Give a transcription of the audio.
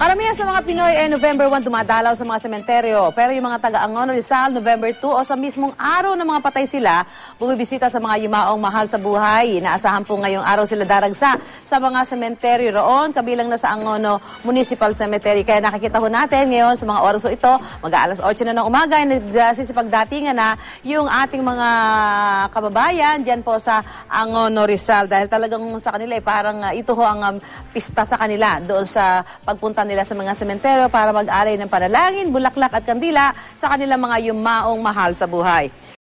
Karamihan sa mga Pinoy ay November 1 dumadalaw sa mga sementeryo. Pero yung mga taga-Angono Rizal, November 2 o sa mismong araw ng mga patay sila, bumibisita sa mga yumaong mahal sa buhay. Inaasahan po ngayong araw sila daragsa sa mga sementeryo roon, kabilang na sa Angono Municipal Cemetery. Kaya nakikita ho natin ngayon sa mga oras ito, mag-aalas 8 na ng umaga, ay nagsisipagdatingan na yung ating mga kababayan dyan po sa Angono Rizal. Dahil talagang sa kanila parang ito ho ang pista sa kanila doon sa pagpunta nila sa mga sementeryo para mag-alay ng panalangin, bulaklak at kandila sa kanilang mga yumaong mahal sa buhay.